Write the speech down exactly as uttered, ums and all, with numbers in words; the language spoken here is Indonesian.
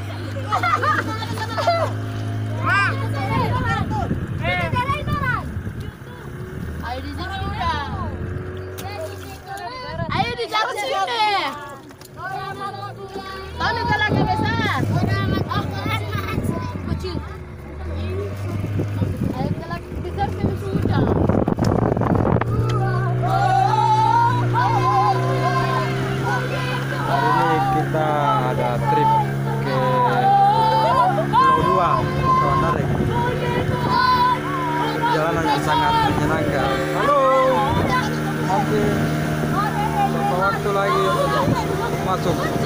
Ayo di sini udah. Ayo di jalan sini. Tahu nih lagi besar. Kecil. Ayo kalau besar sini sudah. Hari ini kita ada trip ke Pulau Dua, Tawandarik. Perjalanan yang sangat menyenangkan. Halo, masih beberapa waktu lagi untuk masuk